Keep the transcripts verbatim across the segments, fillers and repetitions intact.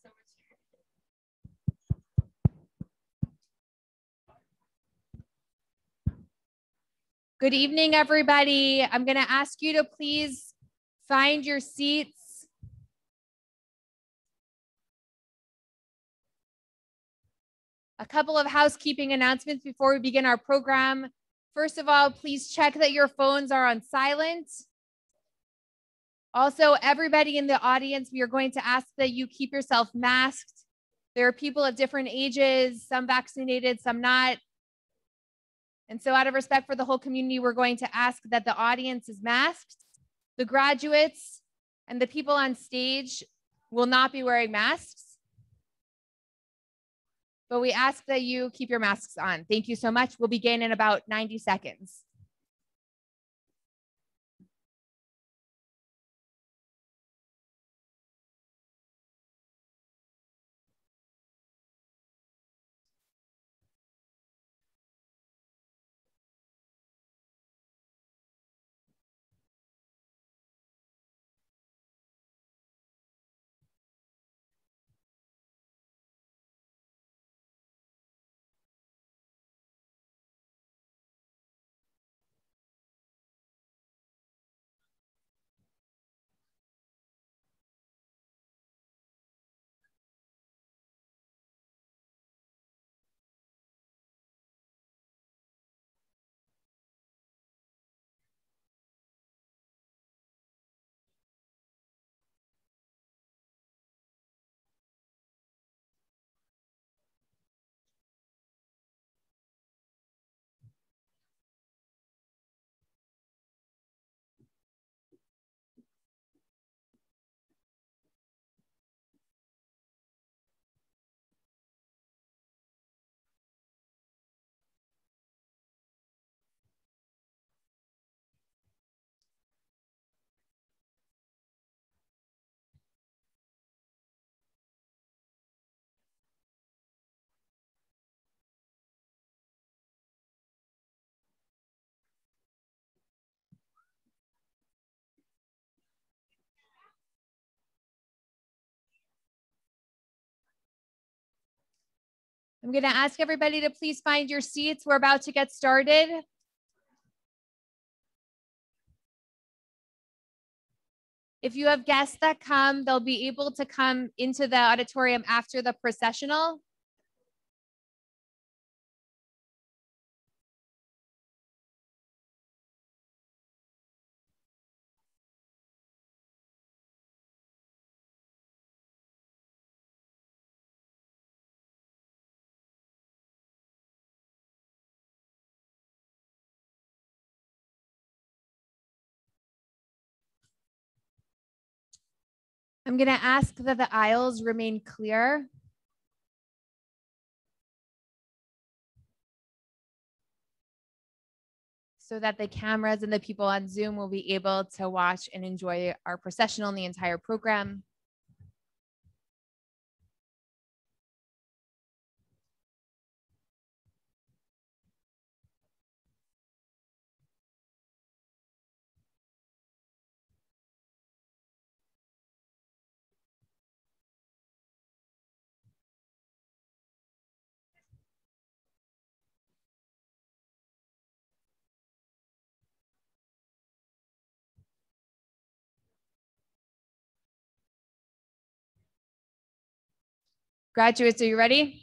Good evening, everybody. I'm going to ask you to please find your seats. A couple of housekeeping announcements before we begin our program. First of all, please check that your phones are on silent. Also, everybody in the audience, we are going to ask that you keep yourself masked. There are people of different ages, some vaccinated, some not. And so out of respect for the whole community, we're going to ask that the audience is masked. The graduates and the people on stage will not be wearing masks. But we ask that you keep your masks on. Thank you so much. We'll begin in about ninety seconds. I'm going to ask everybody to please find your seats. We're about to get started. If you have guests that come, they'll be able to come into the auditorium after the processional. I'm going to ask that the aisles remain clear. So that the cameras and the people on Zoom will be able to watch and enjoy our processional and the entire program. Graduates, are you ready?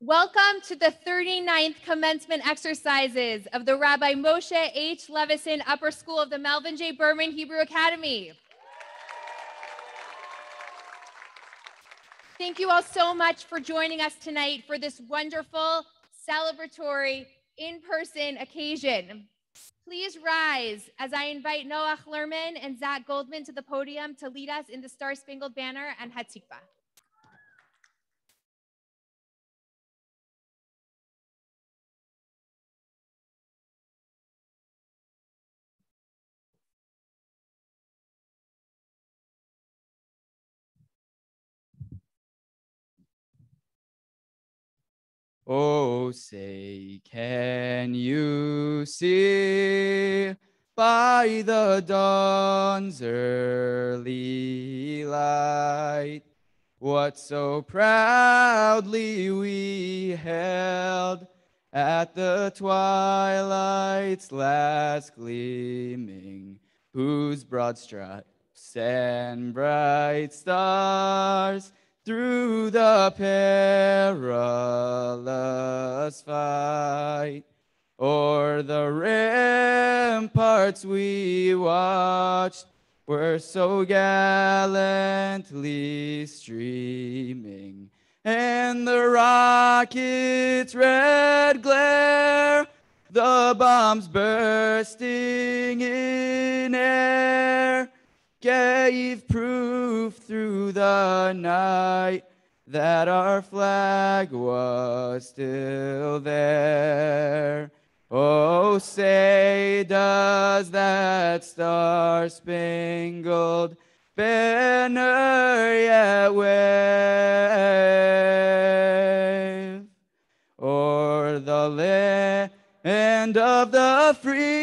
Welcome to the thirty-ninth commencement exercises of the Rabbi Moshe H. Levison Upper School of the Melvin J. Berman Hebrew Academy. Thank you all so much for joining us tonight for this wonderful, celebratory, in-person occasion. Please rise as I invite Noach Lerman and Zach Goldman to the podium to lead us in the Star Spangled Banner and Hatikvah. Oh, say, can you see by the dawn's early light what so proudly we held at the twilight's last gleaming, whose broad stripes and bright stars through the perilous fight, o'er the ramparts we watched, were so gallantly streaming, and the rocket's red glare, the bombs bursting in air, gave proof through the night that our flag was still there. Oh, say, does that star-spangled banner yet wave o'er the land of the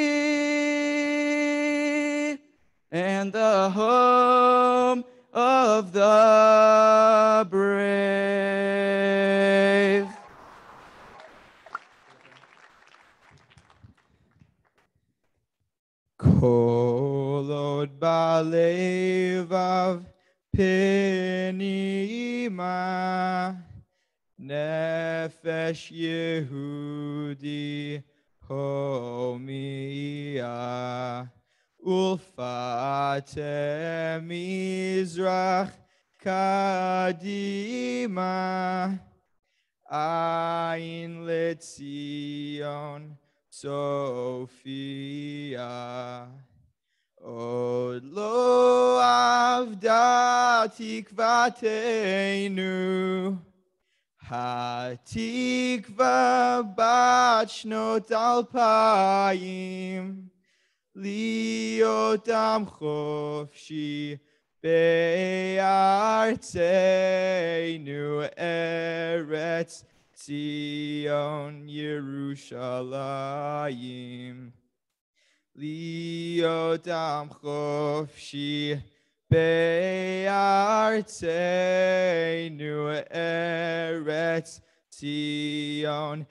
free and the home of the brave? Kol od balevav penima, nefesh Yehudi homia, ulfate mizrach kadima, ayin letzion Sophia. Od lo avda tikvateinu, hatikva bat shnot alpayim, liot am chofshi be'artzeinu, eretz Zion Yerushalayim. Liot am chofshi be'artzeinu, eretz Zion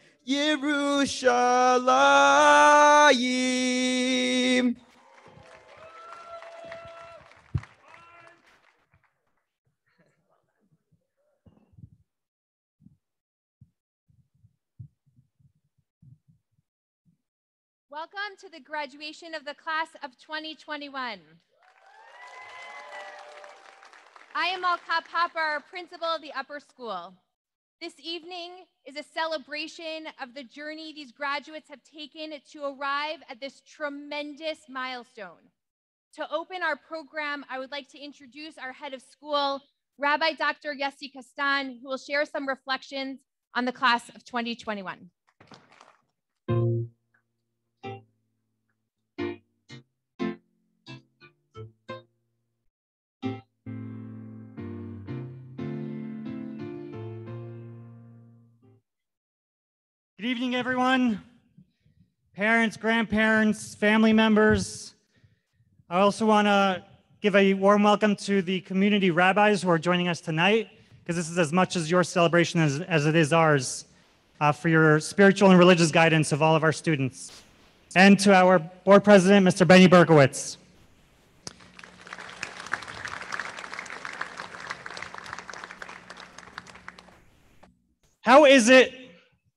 Yerushalayim. Welcome to the graduation of the class of twenty twenty-one. I am Malka Papar, principal of the upper school. This evening is a celebration of the journey these graduates have taken to arrive at this tremendous milestone. To open our program, I would like to introduce our head of school, Rabbi Doctor Yossi Kastan, who will share some reflections on the class of twenty twenty-one. Good evening, everyone. Parents, grandparents, family members. I also want to give a warm welcome to the community rabbis who are joining us tonight, because this is as much as your celebration as, as it is ours, uh, for your spiritual and religious guidance of all of our students. And to our board president, Mister Benny Berkowitz. How is it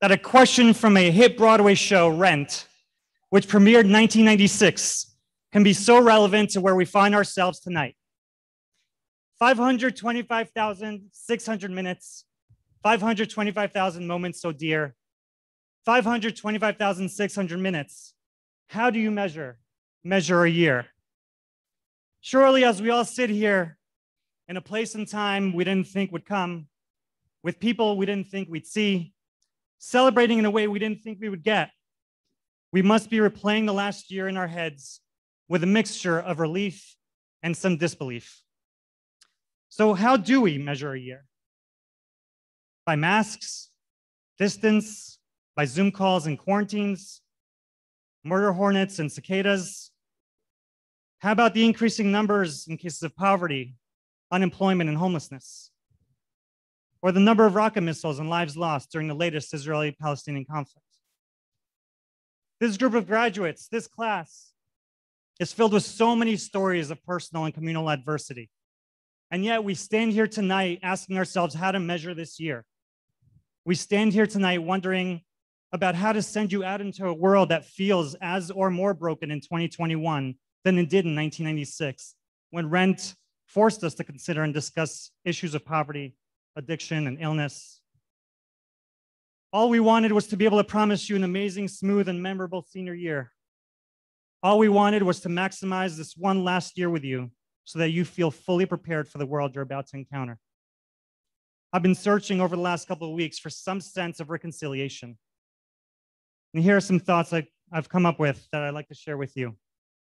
that a question from a hit Broadway show, Rent, which premiered in nineteen ninety-six, can be so relevant to where we find ourselves tonight. five hundred twenty-five thousand six hundred minutes, five hundred twenty-five thousand moments so dear, five hundred twenty-five thousand six hundred minutes. How do you measure? Measure a year. Surely, as we all sit here in a place and time we didn't think would come, with people we didn't think we'd see, celebrating in a way we didn't think we would get, we must be replaying the last year in our heads with a mixture of relief and some disbelief. So how do we measure a year? By masks, distance, by Zoom calls and quarantines, murder hornets and cicadas? How about the increasing numbers in cases of poverty, unemployment, and homelessness? Or the number of rocket missiles and lives lost during the latest Israeli-Palestinian conflict? This group of graduates, this class, is filled with so many stories of personal and communal adversity. And yet we stand here tonight asking ourselves how to measure this year. We stand here tonight wondering about how to send you out into a world that feels as or more broken in twenty twenty-one than it did in nineteen ninety-six, when Rent forced us to consider and discuss issues of poverty, addiction, and illness. All we wanted was to be able to promise you an amazing, smooth, and memorable senior year. All we wanted was to maximize this one last year with you so that you feel fully prepared for the world you're about to encounter. I've been searching over the last couple of weeks for some sense of reconciliation. And here are some thoughts I, I've come up with that I'd like to share with you.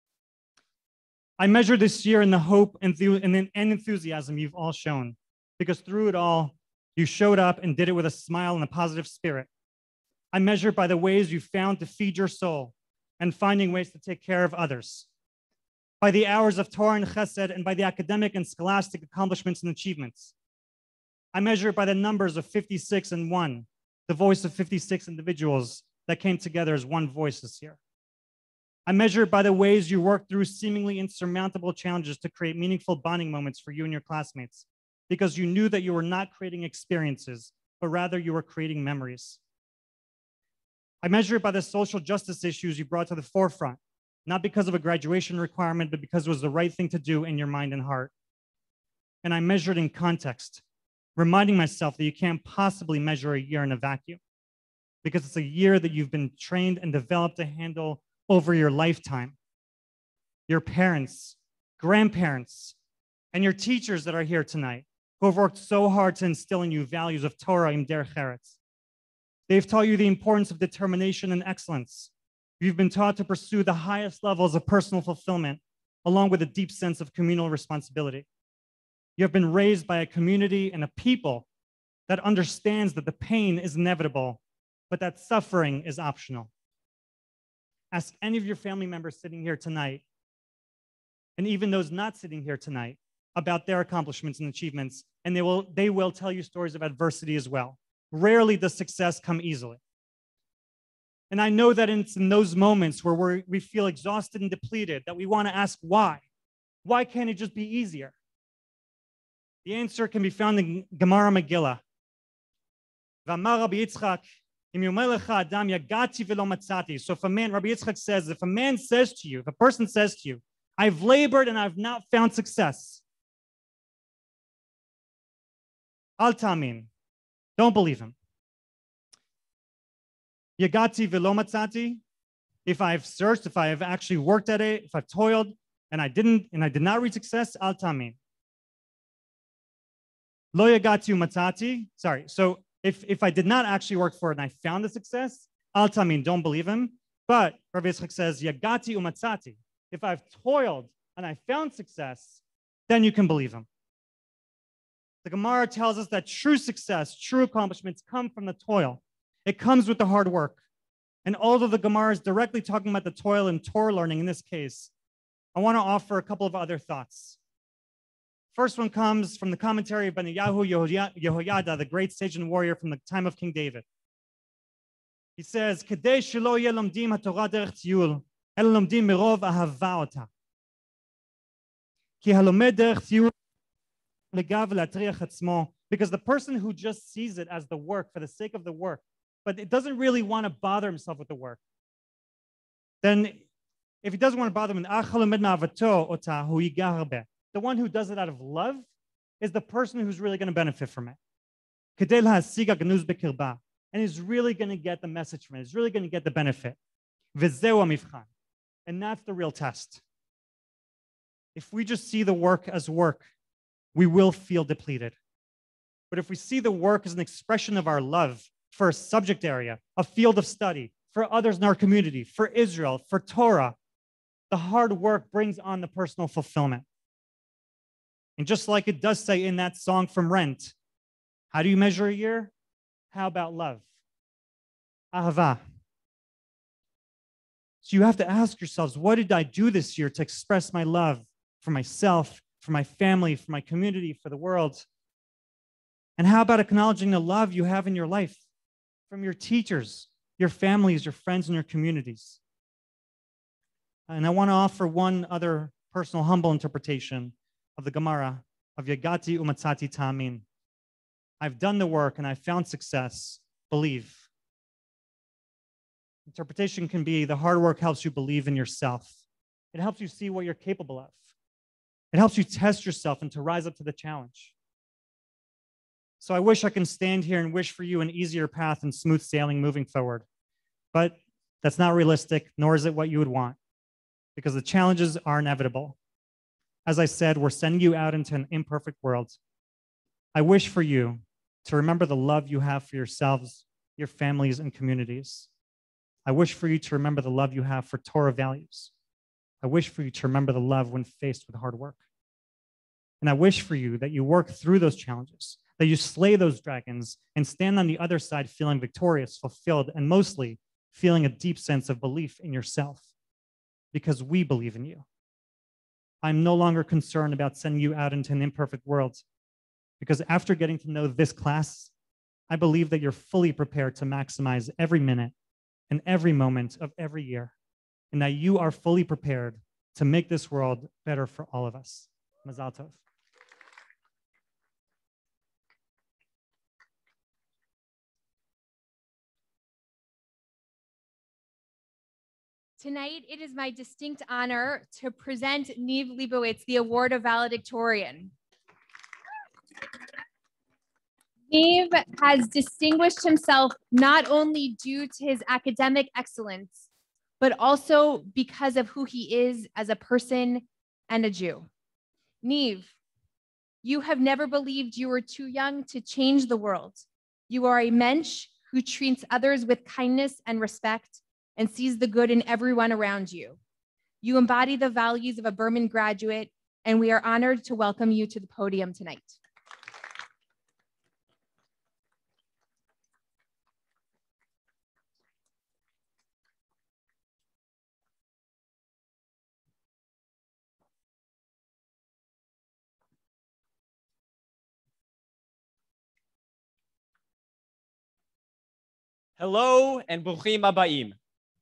I measure this year in the hope and, and enthusiasm you've all shown, because through it all, you showed up and did it with a smile and a positive spirit. I measure it by the ways you found to feed your soul and finding ways to take care of others, by the hours of Torah and Chesed, and by the academic and scholastic accomplishments and achievements. I measure it by the numbers of fifty-six and one, the voice of fifty-six individuals that came together as one voice this year. I measure it by the ways you worked through seemingly insurmountable challenges to create meaningful bonding moments for you and your classmates, because you knew that you were not creating experiences, but rather you were creating memories. I measure it by the social justice issues you brought to the forefront, not because of a graduation requirement, but because it was the right thing to do in your mind and heart. And I measure it in context, reminding myself that you can't possibly measure a year in a vacuum, because it's a year that you've been trained and developed to handle over your lifetime. Your parents, grandparents, and your teachers that are here tonight, who have worked so hard to instill in you values of Torah and derech eretz. They've taught you the importance of determination and excellence. You've been taught to pursue the highest levels of personal fulfillment, along with a deep sense of communal responsibility. You have been raised by a community and a people that understands that the pain is inevitable, but that suffering is optional. Ask any of your family members sitting here tonight, and even those not sitting here tonight, about their accomplishments and achievements, and they will, they will tell you stories of adversity as well. Rarely does success come easily. And I know that it's in those moments where we're, we feel exhausted and depleted that we want to ask why. Why can't it just be easier? The answer can be found in Gemara Megillah. V'amar Rabbi Yitzchak, im yomer lecha adam yagati v'lo matzati. So if a man, Rabbi Yitzchak says, if a man says to you, if a person says to you, I've labored and I've not found success, al tamin, don't believe him. Yagati v'lo matzati, if I've searched, if I have actually worked at it, if I've toiled and I didn't, and I did not reach success, al tamin. Lo yagati u'matzati, sorry, so if, if I did not actually work for it and I found the success, al tamin, don't believe him. But Rabbi Yitzchak says, yagati u'matzati, if I've toiled and I found success, then you can believe him. The Gemara tells us that true success, true accomplishments come from the toil. It comes with the hard work. And although the Gemara is directly talking about the toil and Torah learning in this case, I want to offer a couple of other thoughts. First one comes from the commentary of Beniyahu Yehoyada, the great sage and warrior from the time of King David. He says, "Kedei shelo yeh lomdim haTorah derech tiyul, elo lomdim mirov ahava ota. Ki halomed derech tiyul legav latriach atzmo." Because the person who just sees it as the work for the sake of the work but it doesn't really want to bother himself with the work, then if he doesn't want to bother him, the one who does it out of love is the person who's really going to benefit from it. And is really going to get the message from it. Is really going to get the benefit. And that's the real test. If we just see the work as work, we will feel depleted. But if we see the work as an expression of our love for a subject area, a field of study, for others in our community, for Israel, for Torah, the hard work brings on the personal fulfillment. And just like it does say in that song from Rent, how do you measure a year? How about love? Ahava. So you have to ask yourselves, what did I do this year to express my love for myself, for my family, for my community, for the world? And how about acknowledging the love you have in your life from your teachers, your families, your friends, and your communities? And I want to offer one other personal, humble interpretation of the Gemara of Yagati Umatzati Ta'amin. I've done the work and I've found success. Believe. Interpretation can be the hard work helps you believe in yourself. It helps you see what you're capable of. It helps you test yourself and to rise up to the challenge. So I wish I can stand here and wish for you an easier path and smooth sailing moving forward. But that's not realistic, nor is it what you would want, because the challenges are inevitable. As I said, we're sending you out into an imperfect world. I wish for you to remember the love you have for yourselves, your families, and communities. I wish for you to remember the love you have for Torah values. I wish for you to remember the love when faced with hard work. And I wish for you that you work through those challenges, that you slay those dragons and stand on the other side feeling victorious, fulfilled, and mostly feeling a deep sense of belief in yourself, because we believe in you. I'm no longer concerned about sending you out into an imperfect world, because after getting to know this class, I believe that you're fully prepared to maximize every minute and every moment of every year, and that you are fully prepared to make this world better for all of us. Mazal tov. Tonight, it is my distinct honor to present Niv Leibowitz the Award of Valedictorian. Niv has distinguished himself not only due to his academic excellence, but also because of who he is as a person and a Jew. Niv, you have never believed you were too young to change the world. You are a mensch who treats others with kindness and respect and sees the good in everyone around you. You embody the values of a Berman graduate, and we are honored to welcome you to the podium tonight. Hello and bruchim habayim.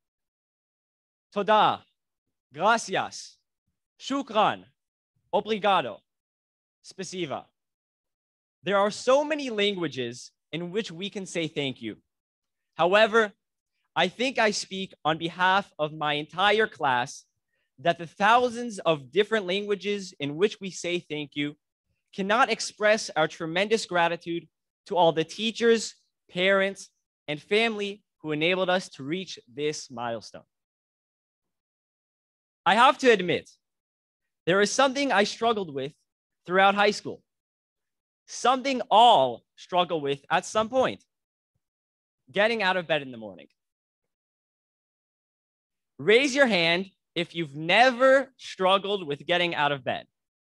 Toda, gracias, shukran, obrigado, spasiba. There are so many languages in which we can say thank you. However, I think I speak on behalf of my entire class that the thousands of different languages in which we say thank you cannot express our tremendous gratitude to all the teachers, parents, and family who enabled us to reach this milestone. I have to admit, there is something I struggled with throughout high school, something all struggle with at some point: getting out of bed in the morning. Raise your hand if you've never struggled with getting out of bed.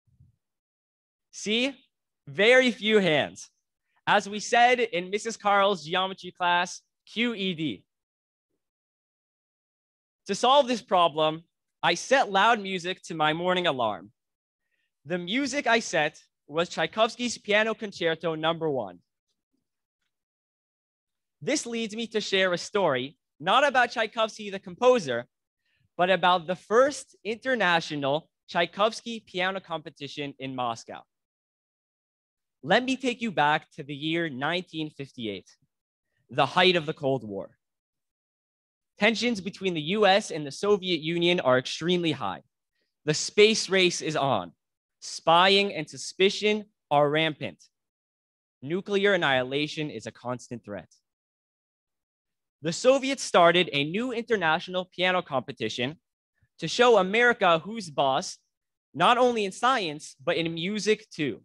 See, very few hands. As we said in Missus Carl's geometry class, Q E D. To solve this problem, I set loud music to my morning alarm. The music I set was Tchaikovsky's Piano Concerto number one. This leads me to share a story, not about Tchaikovsky the composer, but about the first international Tchaikovsky piano competition in Moscow. Let me take you back to the year nineteen fifty-eight. the height of the Cold War. Tensions between the U S and the Soviet Union are extremely high. The space race is on. Spying and suspicion are rampant. Nuclear annihilation is a constant threat. The Soviets started a new international piano competition to show America who's boss, not only in science, but in music too.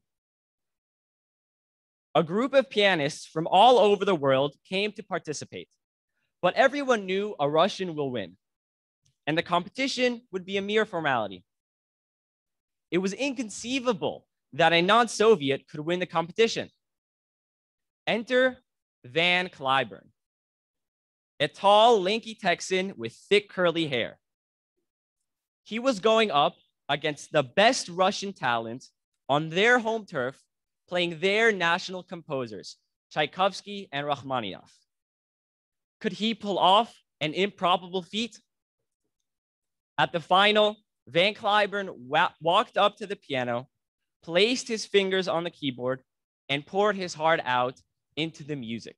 A group of pianists from all over the world came to participate, but everyone knew a Russian will win, and the competition would be a mere formality. It was inconceivable that a non-Soviet could win the competition. Enter Van Cliburn, a tall, lanky Texan with thick, curly hair. He was going up against the best Russian talent on their home turf, playing their national composers, Tchaikovsky and Rachmaninoff. Could he pull off an improbable feat? At the final, Van Cliburn wa- walked up to the piano, placed his fingers on the keyboard, and poured his heart out into the music.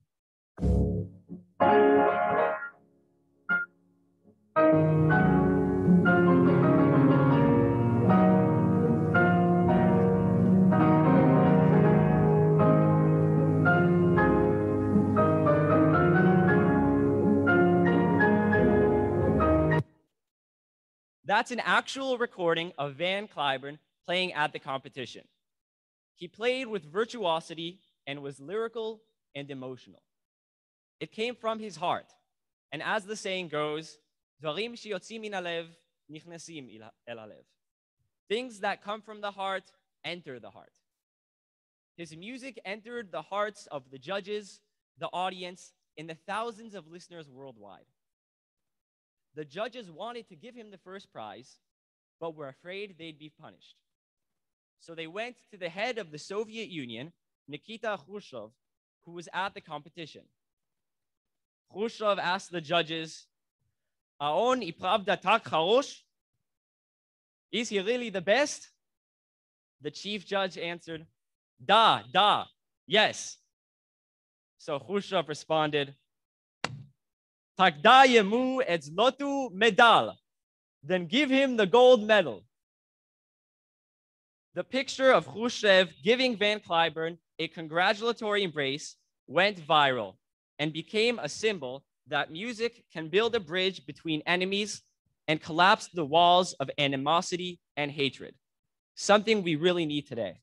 That's an actual recording of Van Cliburn playing at the competition. He played with virtuosity and was lyrical and emotional. It came from his heart. And as the saying goes, "Dvarim sheyotzim min halev nichnasim el halev." Things that come from the heart enter the heart. His music entered the hearts of the judges, the audience, and the thousands of listeners worldwide. The judges wanted to give him the first prize, but were afraid they'd be punished. So they went to the head of the Soviet Union, Nikita Khrushchev, who was at the competition. Khrushchev asked the judges, "Aon i pravda tak charosh?" Is he really the best? The chief judge answered, "Da, da, yes." So Khrushchev responded, "Tak dayemu et zlotu medal." Then give him the gold medal. The picture of Khrushchev giving Van Cliburn a congratulatory embrace went viral and became a symbol that music can build a bridge between enemies and collapse the walls of animosity and hatred, something we really need today.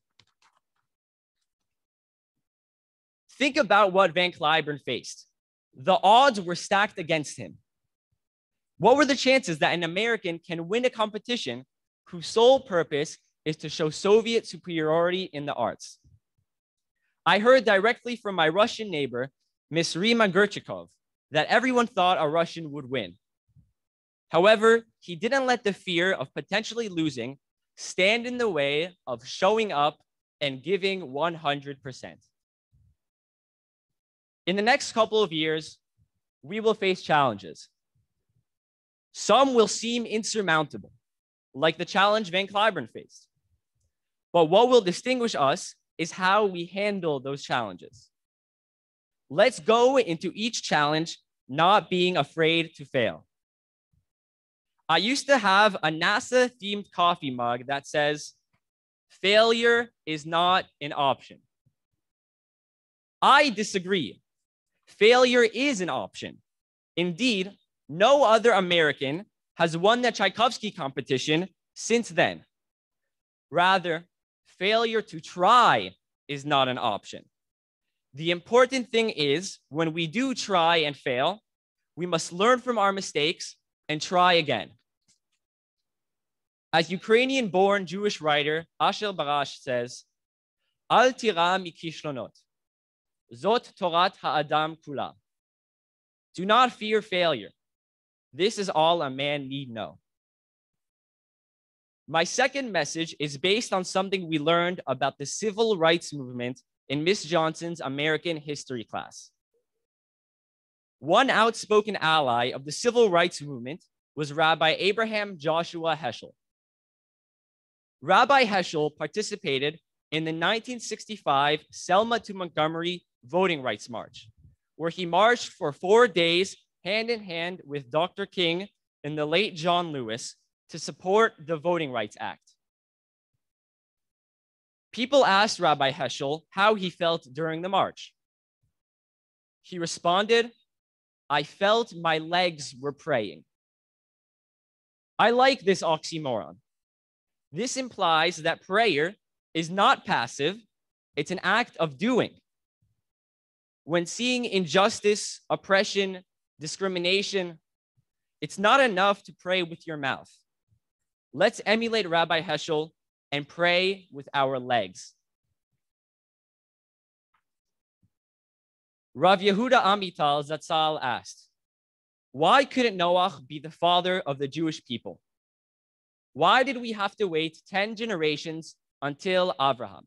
Think about what Van Cliburn faced. The odds were stacked against him. What were the chances that an American can win a competition whose sole purpose is to show Soviet superiority in the arts? I heard directly from my Russian neighbor, Miss Rima Gurchikov, that everyone thought a Russian would win. However, he didn't let the fear of potentially losing stand in the way of showing up and giving one hundred percent. In the next couple of years, we will face challenges. Some will seem insurmountable, like the challenge Van Cliburn faced. But what will distinguish us is how we handle those challenges. Let's go into each challenge not being afraid to fail. I used to have a NASA-themed coffee mug that says, "Failure is not an option." I disagree. Failure is an option. Indeed, no other American has won the Tchaikovsky competition since then. Rather, failure to try is not an option. The important thing is, when we do try and fail, we must learn from our mistakes and try again. As Ukrainian-born Jewish writer Asher Barash says, "Al tira mikishlonot, zot torat ha'adam kula." Do not fear failure. This is all a man need know. My second message is based on something we learned about the civil rights movement in Miss Johnson's American history class. One outspoken ally of the civil rights movement was Rabbi Abraham Joshua Heschel. Rabbi Heschel participated in the nineteen sixty-five Selma to Montgomery Voting Rights March, where he marched for four days hand in hand with Doctor King and the late John Lewis to support the Voting Rights Act. People asked Rabbi Heschel how he felt during the march. He responded, "I felt my legs were praying." I like this oxymoron. This implies that prayer is not passive, it's an act of doing. When seeing injustice, oppression, discrimination, it's not enough to pray with your mouth. Let's emulate Rabbi Heschel and pray with our legs. Rav Yehuda Amital Zatzal asked, why couldn't Noach be the father of the Jewish people? Why did we have to wait ten generations until Abraham?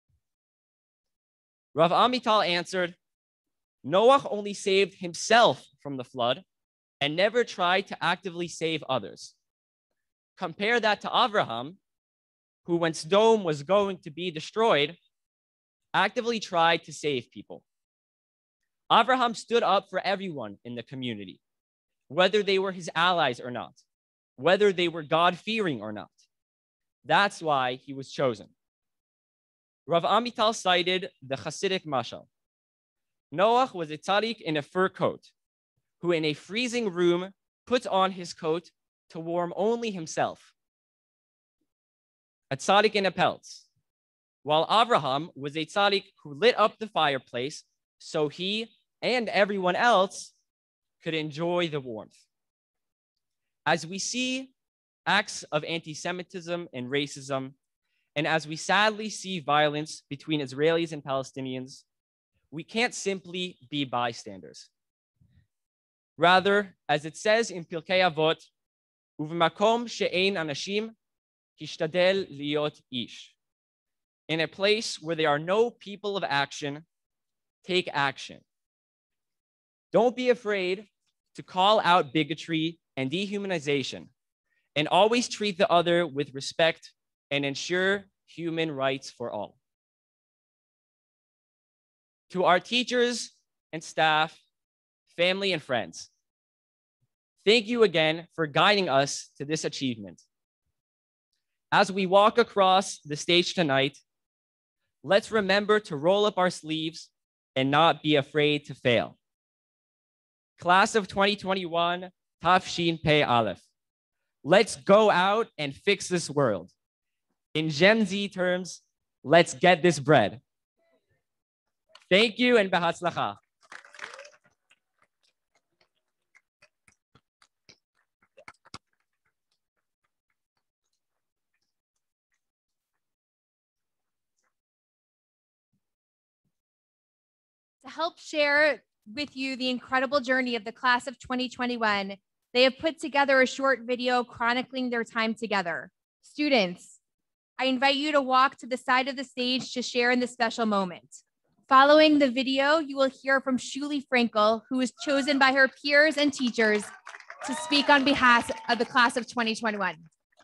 Rav Amital answered, Noach only saved himself from the flood and never tried to actively save others. Compare that to Abraham, who, when Sodom was going to be destroyed, actively tried to save people. Abraham stood up for everyone in the community, whether they were his allies or not, whether they were God-fearing or not. That's why he was chosen. Rav Amital cited the Hasidic mashal. Noach was a tzaddik in a fur coat, who in a freezing room put on his coat to warm only himself. A tzaddik in a peltz, while Abraham was a tzaddik who lit up the fireplace so he and everyone else could enjoy the warmth. As we see acts of anti-Semitism and racism, and as we sadly see violence between Israelis and Palestinians, we can't simply be bystanders. Rather, as it says in Pirkei Avot, "Uv'makom she'ein anashim, hishtadel liot ish." In a place where there are no people of action, take action. Don't be afraid to call out bigotry and dehumanization, and always treat the other with respect and ensure human rights for all. To our teachers and staff, family and friends, thank you again for guiding us to this achievement. As we walk across the stage tonight, let's remember to roll up our sleeves and not be afraid to fail. Class of twenty twenty-one, Tafshin Pei Aleph. Let's go out and fix this world. In Gen Z terms, let's get this bread. Thank you and Behatzlacha. To help share with you the incredible journey of the class of twenty twenty-one, they have put together a short video chronicling their time together. Students, I invite you to walk to the side of the stage to share in this special moment. Following the video, you will hear from Shuli Frankel, who was chosen by her peers and teachers to speak on behalf of the class of twenty twenty-one.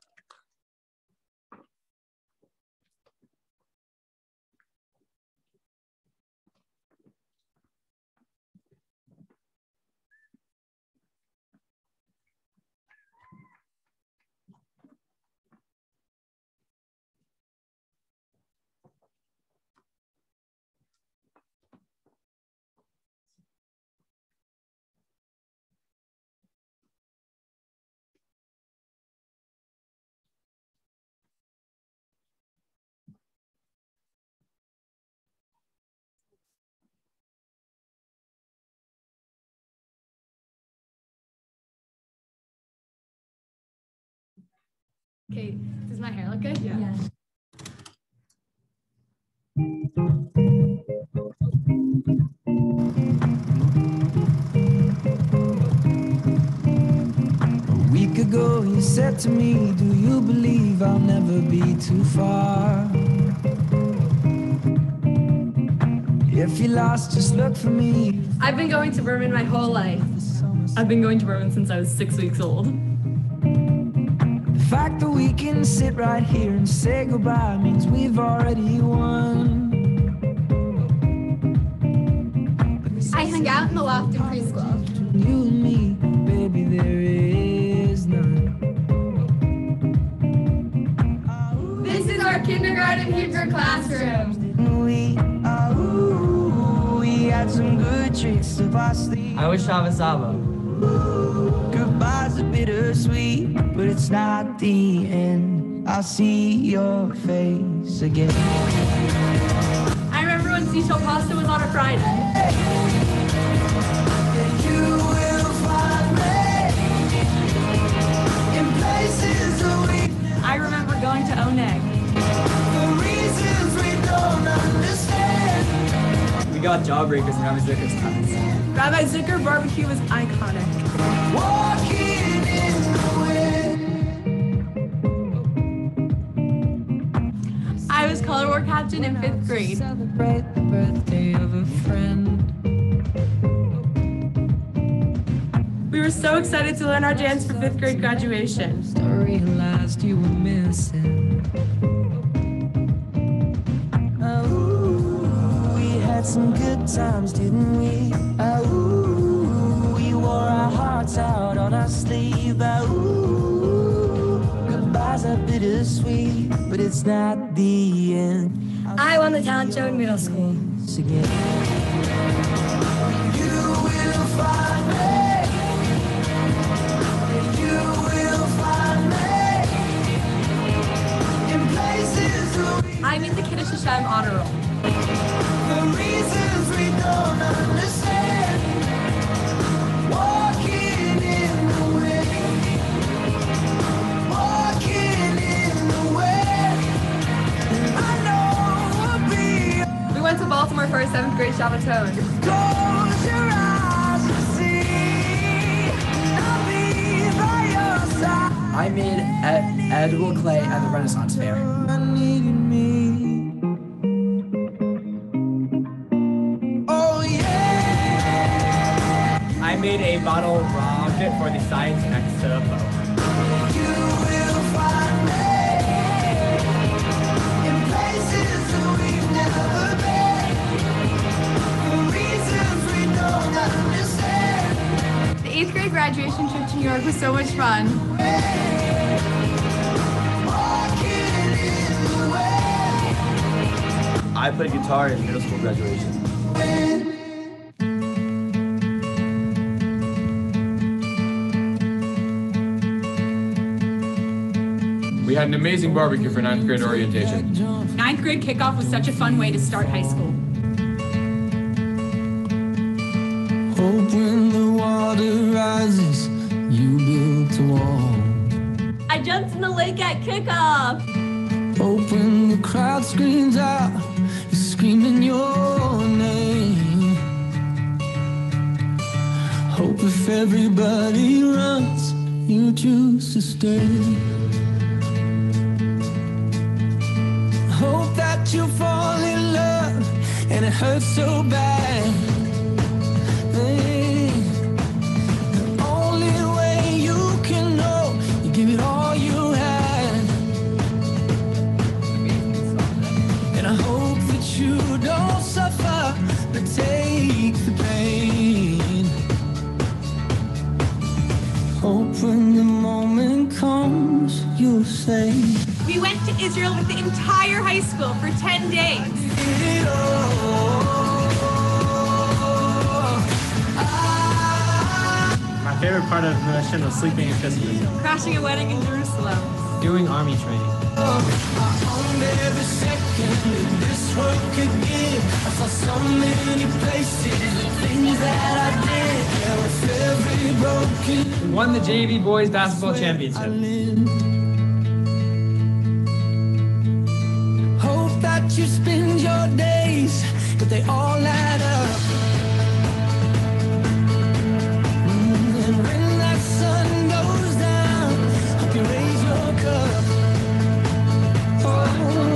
Okay, does my hair look good? Yeah. yeah. A week ago you said to me, do you believe I'll never be too far? If you're lost, just look for me. I've been going to Berman my whole life. I've been going to Berman since I was six weeks old. The fact that we can sit right here and say goodbye means we've already won. I hung out in the tricks up our sleeve. I wish I was Sabo. Goodbyes are bittersweet, but it's not the end. I'll see your face again. I remember when seashell pasta was on a Friday. You will find me in places that we I remember going to Oneg. for reasons we don't understand. We got Jawbreakers and Rabbi Zucker's ties. Rabbi Zucker barbecue was iconic. Walking in the wind. I was color war captain in fifth grade. Celebrate the birthday of a friend. We were so excited to learn our dance for fifth grade graduation. I realized you were missing. Oh, we had some good times, didn't we? Oh, we wore our hearts out on our sleeve. Oh, goodbyes are bittersweet, but it's not the end. I won the talent show in middle school. Again. You will find me. You will find me in places we I'm in the Kiddush Hashem honor roll. for reasons we don't understand. Walking in the wind, walking in the wind. I know we'll be. We went to Baltimore for our seventh grade Shabbaton. Close your eyes and see. I'll be by your side. I made ed- edible clay at the Renaissance Fair. I needed me. Oh yeah. I made a bottle rocket for the Science Expo. You will find me in places that we've never been. For reasons we don't understand. The eighth grade graduation trip to New York was so much fun. Walking in the wind. I played guitar in middle school graduation. We had an amazing barbecue for ninth grade orientation. Ninth grade kickoff was such a fun way to start high school. Hope when the water rises, you built a wall. I jumped in the lake at kickoff. Hope when the crowd screams out, you're screaming your name. Hope if everybody runs, you choose to stay. Hope that you fall in love and it hurts so bad. Hey, the only way you can know, you give it all you had. And I hope that you don't suffer, but take the pain. Hope when the moment comes, you'll say, We went to Israel with the entire high school for ten days. it all. My favorite part of the mission was sleeping in Christmas, Crashing a wedding in Jerusalem. doing army training. I owned every second that this world could give. I saw so many places, the things that I did. Yeah, with every broken We won the J V boys basketball I championship. lived. Hope that you spend your days, but they all add up. Mm, And when that sun goes down, hope you raise your cup. Oh,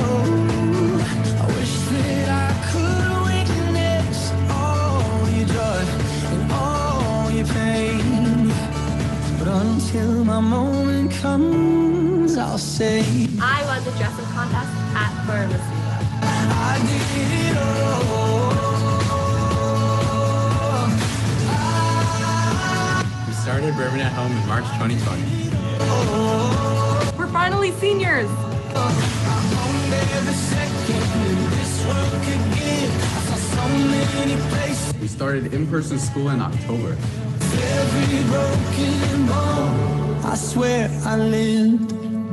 I wish that I could witness all your joy and all your pain. But until my moment comes, I'll say I won the dress-up contest at Berman. I did it all. We started Berman at Home in March twenty twenty. We're finally seniors. Every second this world could give. I saw so many places. We started in-person school in October. Every broken bone, I swear I lived.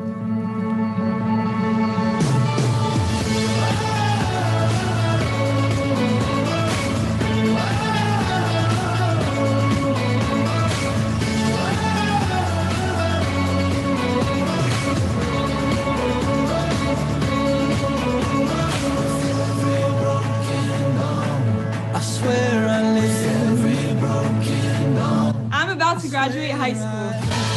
I'm about to graduate high school.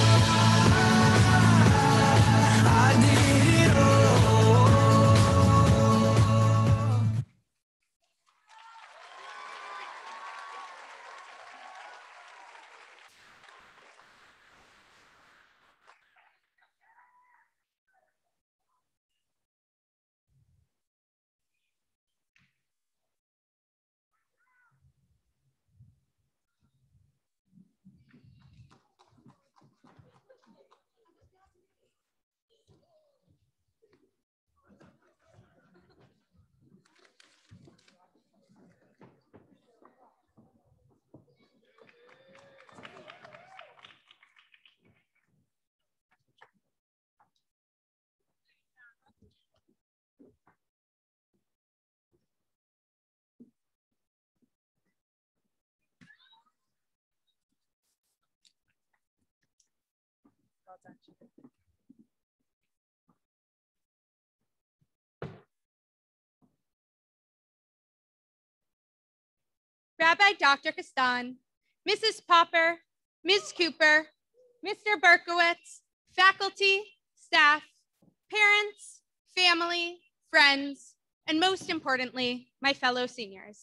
Rabbi Doctor Kastan, Missus Popper, Miz Cooper, Mister Berkowitz, faculty, staff, parents, family, friends, and most importantly, my fellow seniors.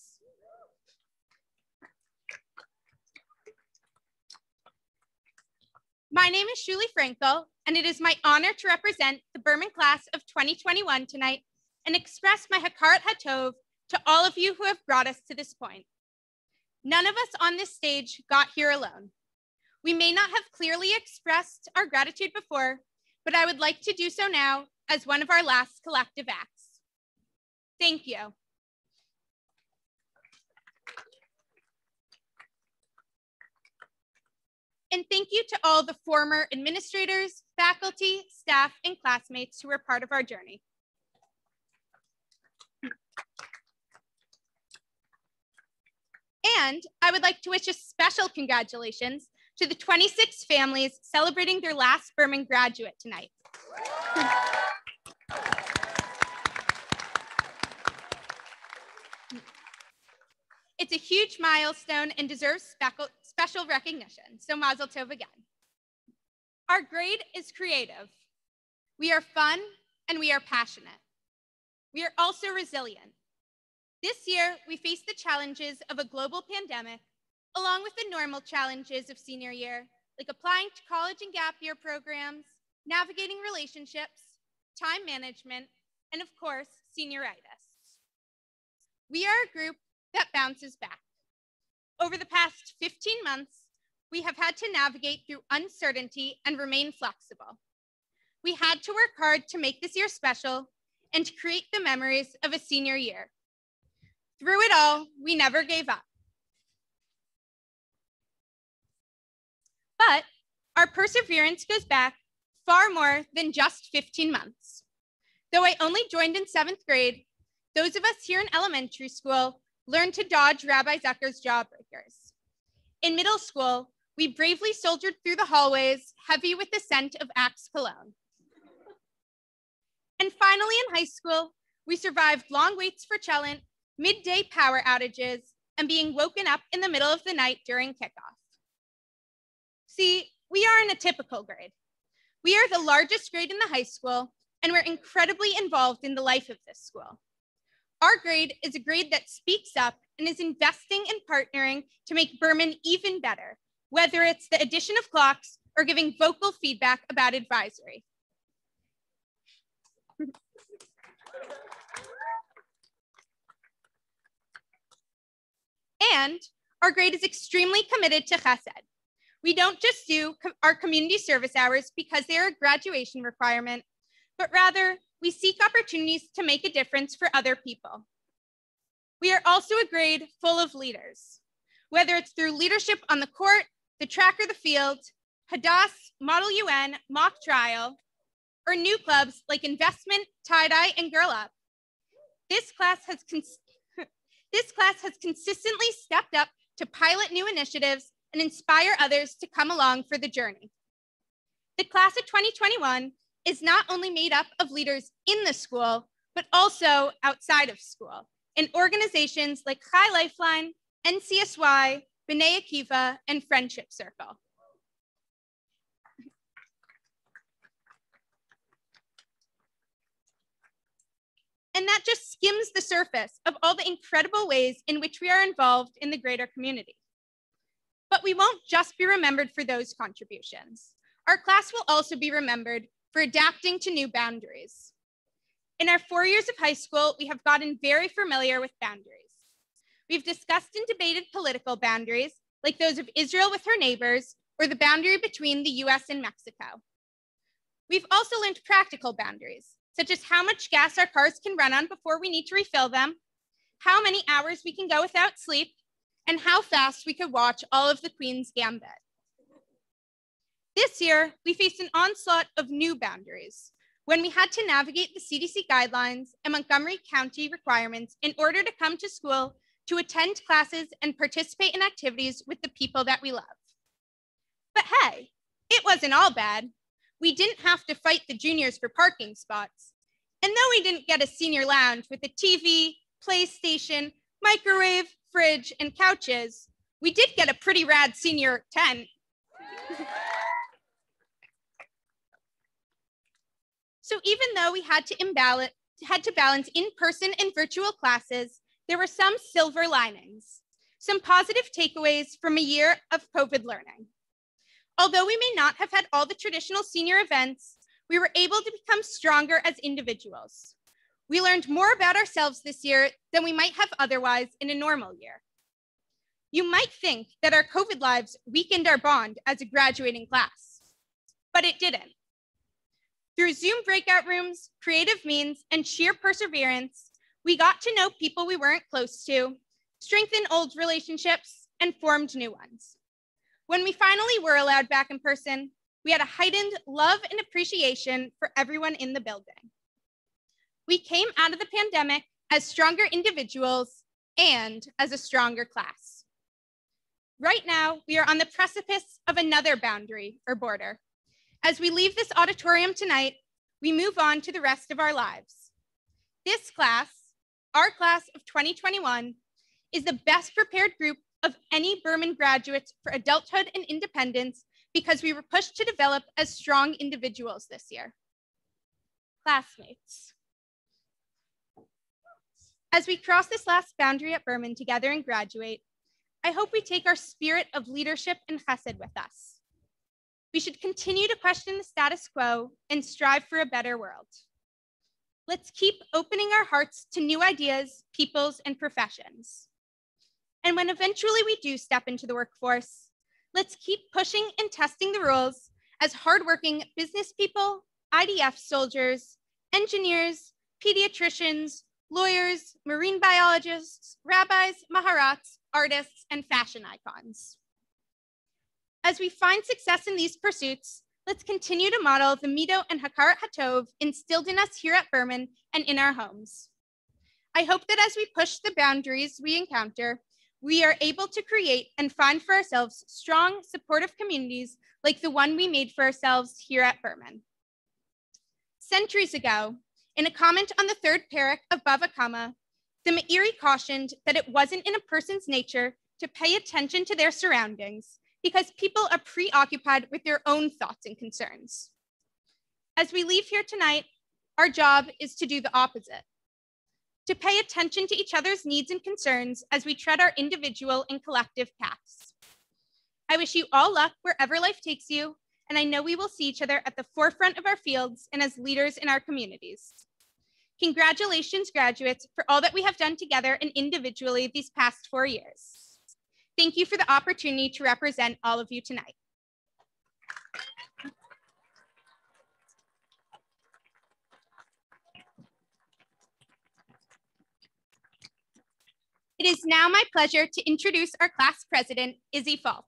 My name is Shuli Frankel, and it is my honor to represent the Berman class of twenty twenty-one tonight and express my Hakarat Hatov to all of you who have brought us to this point. None of us on this stage got here alone. We may not have clearly expressed our gratitude before, but I would like to do so now as one of our last collective acts. Thank you. And thank you to all the former administrators, faculty, staff, and classmates who were part of our journey. And I would like to wish a special congratulations to the twenty-six families celebrating their last Berman graduate tonight. It's a huge milestone and deserves special recognition, so mazel tov again. Our grade is creative. We are fun and we are passionate. We are also resilient. This year, we face the challenges of a global pandemic, along with the normal challenges of senior year, like applying to college and gap year programs, navigating relationships, time management, and of course, senioritis. We are a group that bounces back. Over the past fifteen months, we have had to navigate through uncertainty and remain flexible. We had to work hard to make this year special and to create the memories of a senior year. Through it all, we never gave up. But our perseverance goes back far more than just fifteen months. Though I only joined in seventh grade, those of us here in elementary school learned to dodge Rabbi Zucker's jawbreakers. In middle school, we bravely soldiered through the hallways, heavy with the scent of Axe cologne. And finally in high school, we survived long waits for chelent, midday power outages, and being woken up in the middle of the night during kickoff. See, we aren't a typical grade. We are the largest grade in the high school, and we're incredibly involved in the life of this school. Our grade is a grade that speaks up and is investing and partnering to make Berman even better, whether it's the addition of clocks or giving vocal feedback about advisory. And our grade is extremely committed to chesed. We don't just do co- our community service hours because they are a graduation requirement, but rather we seek opportunities to make a difference for other people. We are also a grade full of leaders. Whether it's through leadership on the court, the track or the field, Hadass, Model U N, Mock Trial, or new clubs like Investment, Tie-Dye, and Girl Up. This class has cons this class has consistently stepped up to pilot new initiatives and inspire others to come along for the journey. The class of twenty twenty-one is not only made up of leaders in the school, but also outside of school in organizations like Chai Lifeline, N C S Y, B'nai Akiva, and Friendship Circle. And that just skims the surface of all the incredible ways in which we are involved in the greater community. But we won't just be remembered for those contributions. Our class will also be remembered for adapting to new boundaries. In our four years of high school, we have gotten very familiar with boundaries. We've discussed and debated political boundaries, like those of Israel with her neighbors, or the boundary between the U S and Mexico. We've also learned practical boundaries, such as how much gas our cars can run on before we need to refill them, how many hours we can go without sleep, and how fast we could watch all of the Queen's Gambit. This year, we faced an onslaught of new boundaries when we had to navigate the C D C guidelines and Montgomery County requirements in order to come to school, to attend classes, and participate in activities with the people that we love. But hey, it wasn't all bad. We didn't have to fight the juniors for parking spots. And though we didn't get a senior lounge with a T V, PlayStation, microwave, fridge, and couches, we did get a pretty rad senior tent. So even though we had to imbalance, had to balance in-person and virtual classes, there were some silver linings, some positive takeaways from a year of COVID learning. Although we may not have had all the traditional senior events, we were able to become stronger as individuals. We learned more about ourselves this year than we might have otherwise in a normal year. You might think that our COVID lives weakened our bond as a graduating class, but it didn't. Through Zoom breakout rooms, creative means, and sheer perseverance, we got to know people we weren't close to, strengthened old relationships, and formed new ones. When we finally were allowed back in person, we had a heightened love and appreciation for everyone in the building. We came out of the pandemic as stronger individuals and as a stronger class. Right now, we are on the precipice of another boundary or border. As we leave this auditorium tonight, we move on to the rest of our lives. This class, our class of twenty twenty-one, is the best prepared group of any Berman graduates for adulthood and independence because we were pushed to develop as strong individuals this year. Classmates. As we cross this last boundary at Berman together and graduate, I hope we take our spirit of leadership and chesed with us. We should continue to question the status quo and strive for a better world. Let's keep opening our hearts to new ideas, peoples, and professions. And when eventually we do step into the workforce, let's keep pushing and testing the rules as hardworking business people, I D F soldiers, engineers, pediatricians, lawyers, marine biologists, rabbis, maharats, artists, and fashion icons. As we find success in these pursuits, let's continue to model the Mido and Hakarat Hatov instilled in us here at Berman and in our homes. I hope that as we push the boundaries we encounter, we are able to create and find for ourselves strong, supportive communities like the one we made for ourselves here at Berman. Centuries ago, in a comment on the third parak of Bava Kama, the Meiri cautioned that it wasn't in a person's nature to pay attention to their surroundings because people are preoccupied with their own thoughts and concerns. As we leave here tonight, our job is to do the opposite, to pay attention to each other's needs and concerns as we tread our individual and collective paths. I wish you all luck wherever life takes you, and I know we will see each other at the forefront of our fields and as leaders in our communities. Congratulations, graduates, for all that we have done together and individually these past four years. Thank you for the opportunity to represent all of you tonight. It is now my pleasure to introduce our class president, Izzy Falk.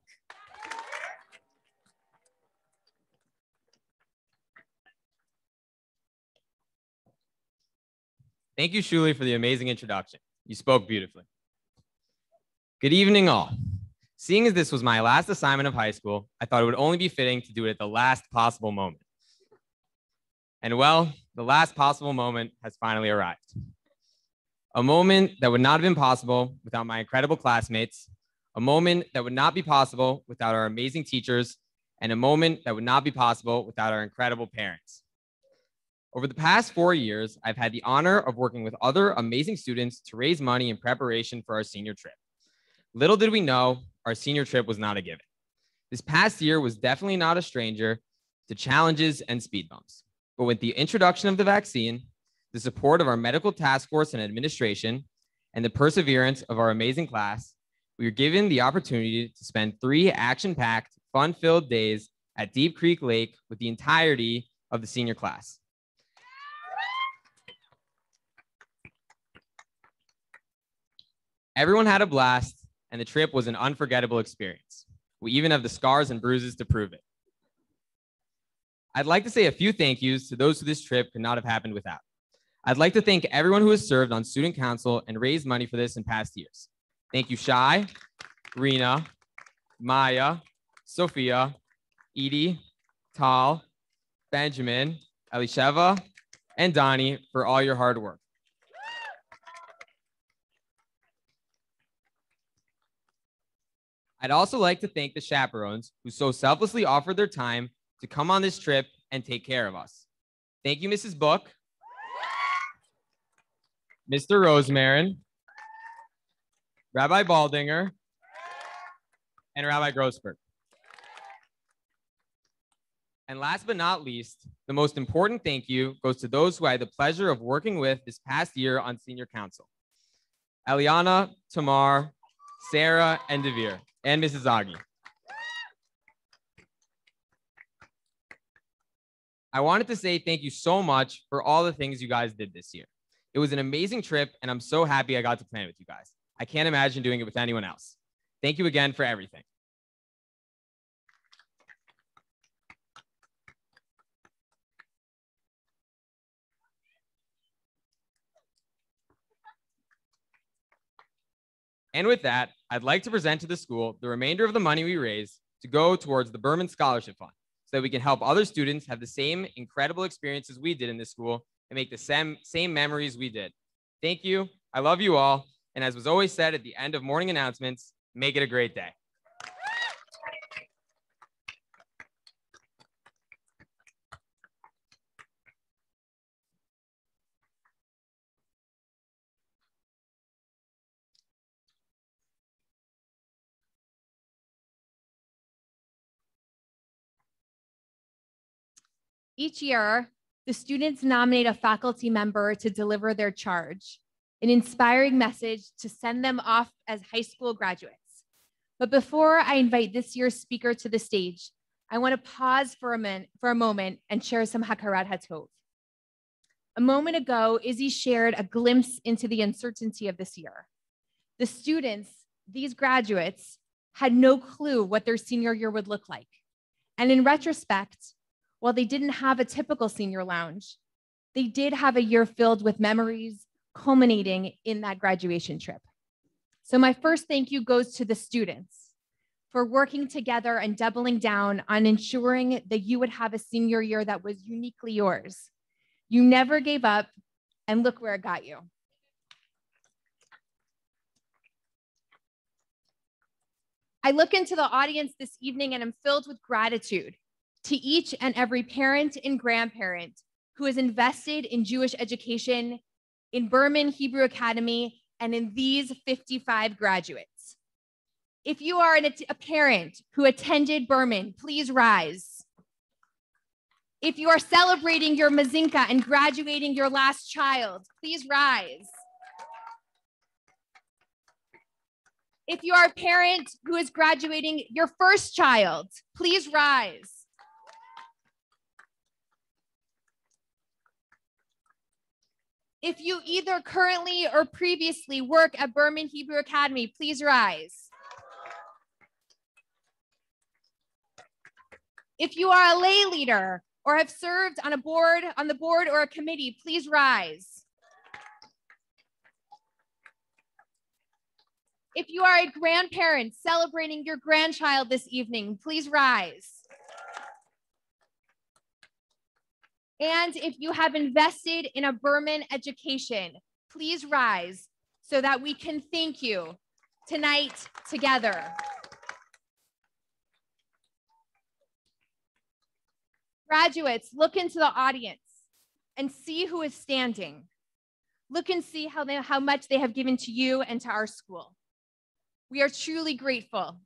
Thank you, Shuli, for the amazing introduction. You spoke beautifully. Good evening, all. Seeing as this was my last assignment of high school, I thought it would only be fitting to do it at the last possible moment. And well, the last possible moment has finally arrived. A moment that would not have been possible without my incredible classmates, a moment that would not be possible without our amazing teachers, and a moment that would not be possible without our incredible parents. Over the past four years, I've had the honor of working with other amazing students to raise money in preparation for our senior trip. Little did we know, our senior trip was not a given. This past year was definitely not a stranger to challenges and speed bumps. But with the introduction of the vaccine, the support of our medical task force and administration, and the perseverance of our amazing class, we were given the opportunity to spend three action-packed, fun-filled days at Deep Creek Lake with the entirety of the senior class. Everyone had a blast, and the trip was an unforgettable experience. We even have the scars and bruises to prove it. I'd like to say a few thank yous to those who this trip could not have happened without. I'd like to thank everyone who has served on student council and raised money for this in past years. Thank you, Shai, Rena, Maya, Sophia, Edie, Tal, Benjamin, Elisheva, and Donnie for all your hard work. I'd also like to thank the chaperones who so selflessly offered their time to come on this trip and take care of us. Thank you, Missus Book, Mister Rosemarin, Rabbi Baldinger, and Rabbi Grossberg. And last but not least, the most important thank you goes to those who I had the pleasure of working with this past year on senior council. Eliana, Tamar, Sarah, and Devere, and Missus Agi. I wanted to say thank you so much for all the things you guys did this year. It was an amazing trip, and I'm so happy I got to plan it with you guys. I can't imagine doing it with anyone else. Thank you again for everything. And with that, I'd like to present to the school the remainder of the money we raise to go towards the Berman Scholarship Fund so that we can help other students have the same incredible experiences we did in this school and make the same, same memories we did. Thank you. I love you all. And as was always said at the end of morning announcements, make it a great day. Each year, the students nominate a faculty member to deliver their charge, an inspiring message to send them off as high school graduates. But before I invite this year's speaker to the stage, I want to pause for a, min for a moment and share some Hakarat Hatov. A moment ago, Izzy shared a glimpse into the uncertainty of this year. The students, these graduates, had no clue what their senior year would look like. And in retrospect, while they didn't have a typical senior lounge, they did have a year filled with memories culminating in that graduation trip. So my first thank you goes to the students for working together and doubling down on ensuring that you would have a senior year that was uniquely yours. You never gave up, and look where it got you. I look into the audience this evening and I'm filled with gratitude to each and every parent and grandparent who has invested in Jewish education, in Berman Hebrew Academy, and in these fifty-five graduates. If you are an, a parent who attended Berman, please rise. If you are celebrating your Mazinka and graduating your last child, please rise. If you are a parent who is graduating your first child, please rise. If you either currently or previously work at Berman Hebrew Academy, please rise. If you are a lay leader or have served on a board, on the board or a committee, please rise. If you are a grandparent celebrating your grandchild this evening, please rise. And if you have invested in a Berman education, please rise so that we can thank you tonight together. Graduates, look into the audience and see who is standing. Look and see how, they, how much they have given to you and to our school. We are truly grateful.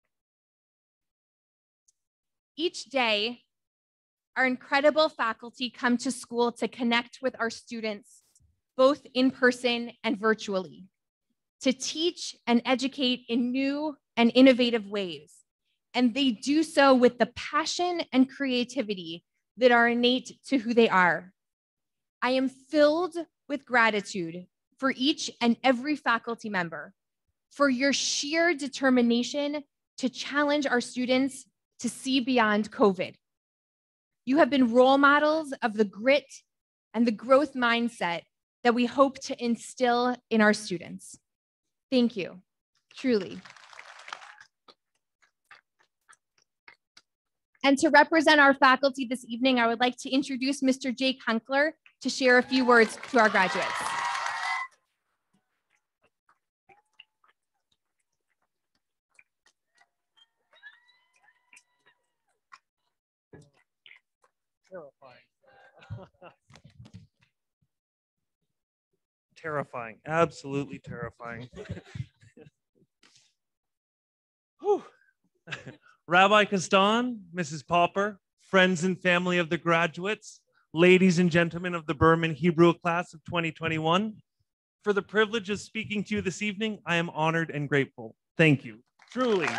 Each day, our incredible faculty come to school to connect with our students, both in person and virtually, to teach and educate in new and innovative ways. And they do so with the passion and creativity that are innate to who they are. I am filled with gratitude for each and every faculty member, for your sheer determination to challenge our students to see beyond COVID. You have been role models of the grit and the growth mindset that we hope to instill in our students. Thank you, truly. And to represent our faculty this evening, I would like to introduce Mister Jake Hunkler to share a few words to our graduates. Terrifying. Terrifying, absolutely terrifying. Rabbi Kastan, Missus Popper, friends and family of the graduates, ladies and gentlemen of the Berman Hebrew class of twenty twenty-one, for the privilege of speaking to you this evening, I am honored and grateful. Thank you, truly.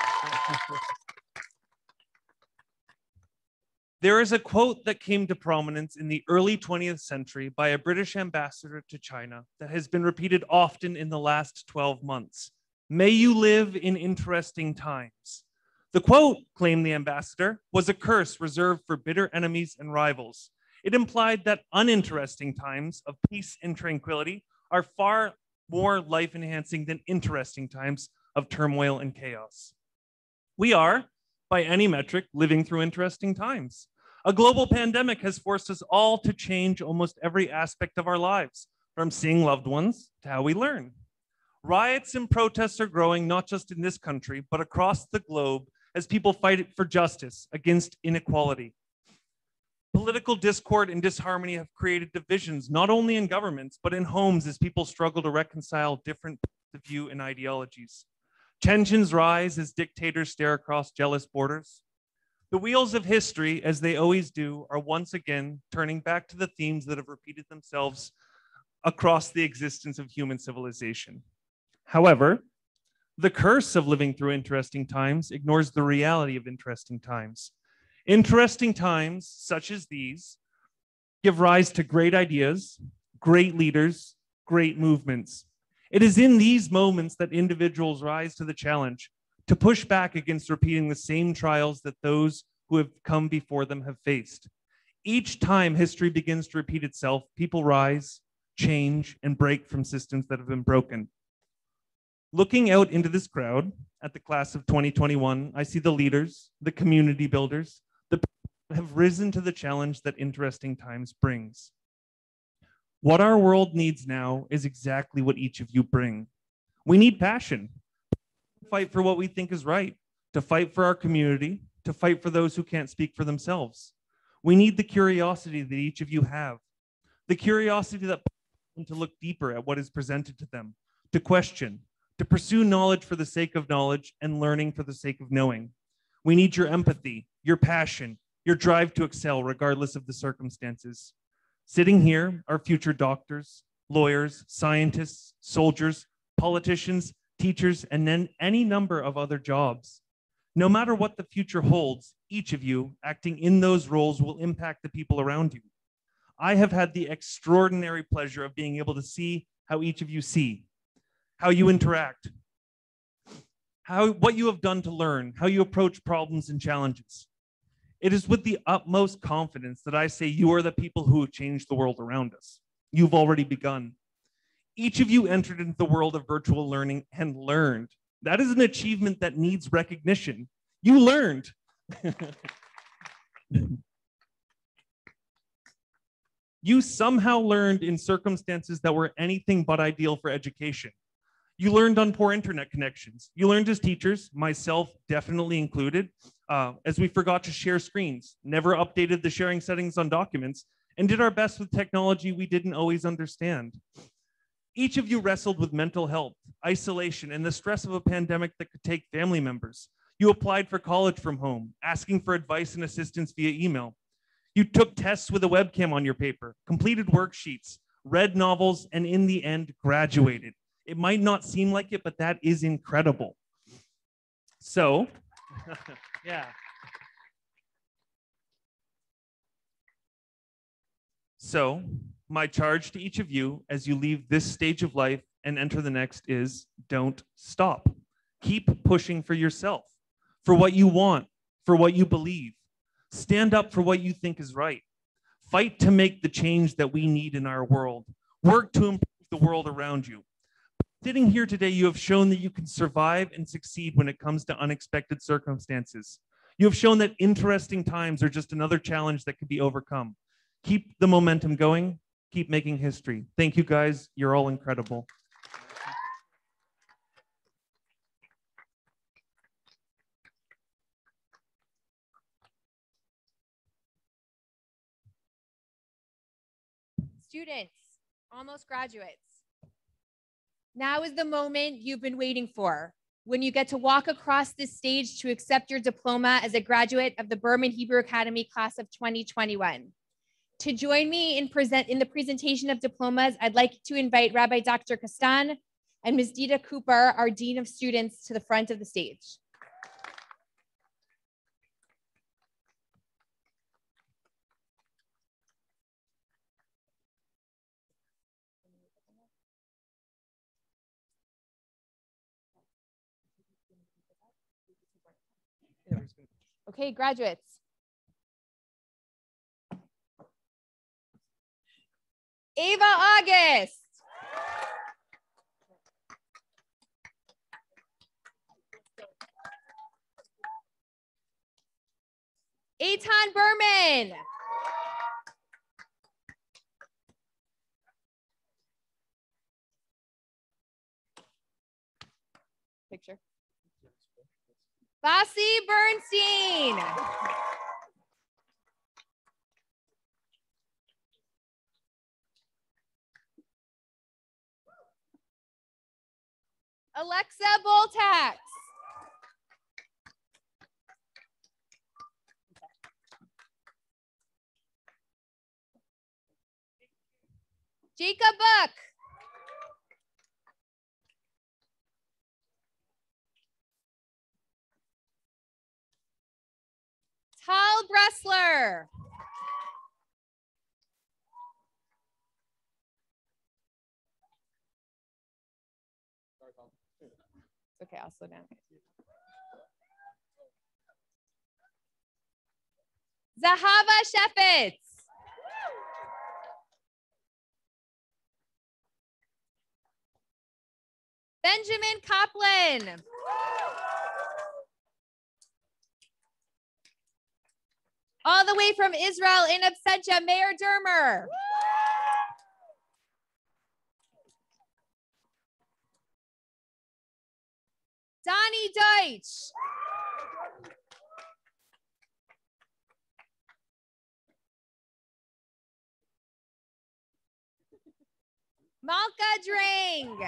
There is a quote that came to prominence in the early twentieth century by a British ambassador to China that has been repeated often in the last twelve months. May you live in interesting times. The quote, claimed the ambassador, was a curse reserved for bitter enemies and rivals. It implied that uninteresting times of peace and tranquility are far more life-enhancing than interesting times of turmoil and chaos. We are, by any metric, living through interesting times. A global pandemic has forced us all to change almost every aspect of our lives, from seeing loved ones to how we learn. Riots and protests are growing not just in this country, but across the globe as people fight for justice against inequality. Political discord and disharmony have created divisions, not only in governments, but in homes as people struggle to reconcile different points of view and ideologies. Tensions rise as dictators stare across jealous borders. The wheels of history, as they always do, are once again turning back to the themes that have repeated themselves across the existence of human civilization. However, the curse of living through interesting times ignores the reality of interesting times. Interesting times, such as these, give rise to great ideas, great leaders, great movements. It is in these moments that individuals rise to the challenge to push back against repeating the same trials that those who have come before them have faced. Each time history begins to repeat itself, people rise, change, and break from systems that have been broken. Looking out into this crowd at the class of twenty twenty-one, I see the leaders, the community builders, the people who have risen to the challenge that interesting times brings. What our world needs now is exactly what each of you bring. We need passion, to fight for what we think is right, to fight for our community, to fight for those who can't speak for themselves. We need the curiosity that each of you have, the curiosity that to look deeper at what is presented to them, to question, to pursue knowledge for the sake of knowledge and learning for the sake of knowing. We need your empathy, your passion, your drive to excel regardless of the circumstances. Sitting here are future doctors, lawyers, scientists, soldiers, politicians, teachers, and then any number of other jobs. No matter what the future holds, each of you acting in those roles will impact the people around you. I have had the extraordinary pleasure of being able to see how each of you see, how you interact, how, what you have done to learn, how you approach problems and challenges. It is with the utmost confidence that I say you are the people who have changed the world around us. You've already begun. Each of you entered into the world of virtual learning and learned. That is an achievement that needs recognition. You learned. You somehow learned in circumstances that were anything but ideal for education. You learned on poor internet connections. You learned as teachers, myself definitely included, uh, as we forgot to share screens, never updated the sharing settings on documents, and did our best with technology we didn't always understand. Each of you wrestled with mental health, isolation, and the stress of a pandemic that could take family members. You applied for college from home, asking for advice and assistance via email. You took tests with a webcam on your paper, completed worksheets, read novels, and in the end, graduated. It might not seem like it, but that is incredible. So, yeah. So, my charge to each of you as you leave this stage of life and enter the next is don't stop. Keep pushing for yourself, for what you want, for what you believe. Stand up for what you think is right. Fight to make the change that we need in our world. Work to improve the world around you. Sitting here today, you have shown that you can survive and succeed when it comes to unexpected circumstances. You have shown that interesting times are just another challenge that can be overcome. Keep the momentum going. Keep making history. Thank you, guys. You're all incredible. Students, almost graduates. Now is the moment you've been waiting for, when you get to walk across this stage to accept your diploma as a graduate of the Berman Hebrew Academy class of twenty twenty-one. To join me in, present, in the presentation of diplomas, I'd like to invite Rabbi Doctor Kastan and Miz Dita Cooper, our Dean of Students, to the front of the stage. Okay, graduates. Ava August. Eitan Berman. Picture. Basi Bernstein. Alexa Boltax. Jacob Buck. Tal Bressler. Okay, I'll slow down. Zahava Shefetz. Benjamin Kaplan. All the way from Israel in absentia, Mayor Dermer. Donnie Deutsch. Malka Drang.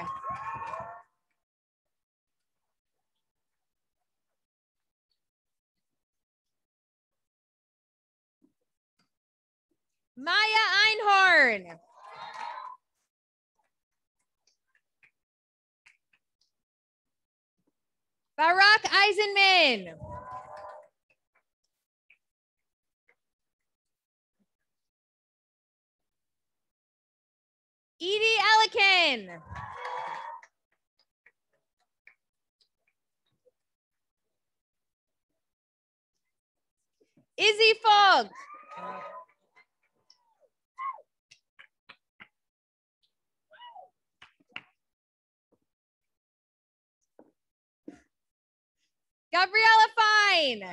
Maya Einhorn. Barak Eisenman. Pelican. Izzy Fogg. Gabriella Fine.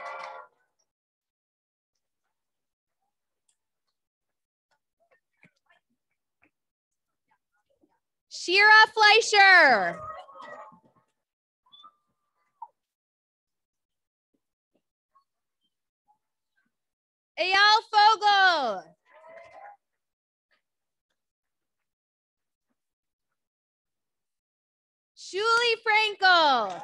Shira Fleischer. Eyal Fogel. Julie Frankel.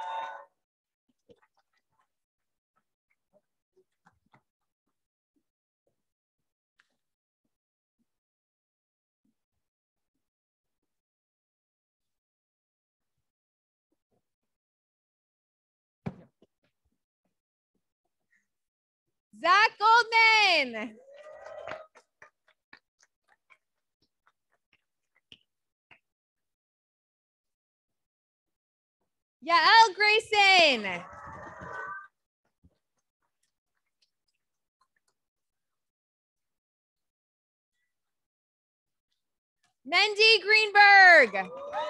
Zach Goldman. Yael Grayson. Mendy Greenberg.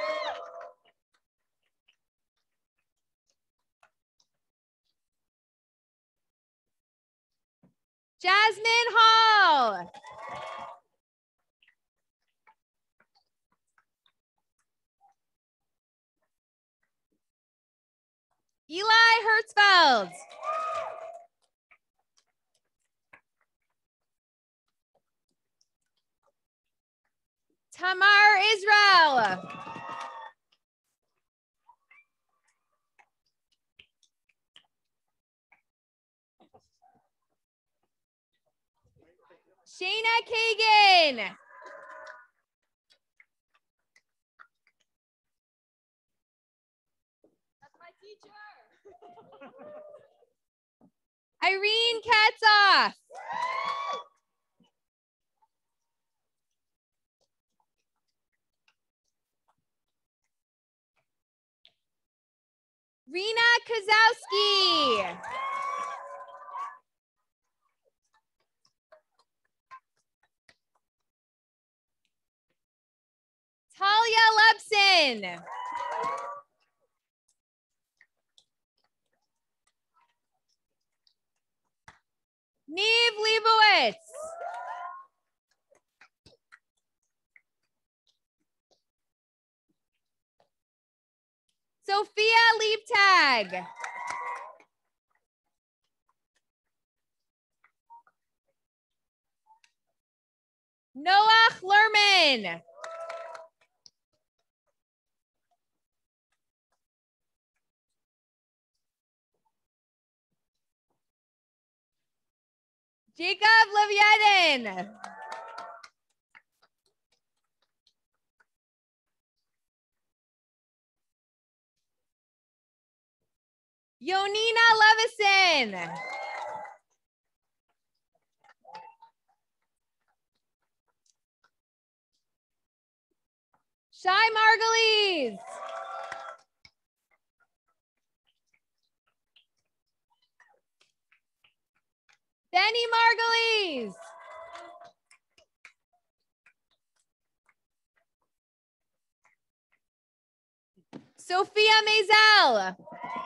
Jasmine Hall. Eli Hertzfeld. Tamar Israel. Shayna Kagan. That's my teacher. Irene Katzoff. Rena Kozowski. Talia Lepson. Neve Leibowitz. Sophia Leaptag. Noah Lerman. Jacob Leviatin. Yonina Levison. Shai Margulies. Benny Margulies. Sophia Mazel.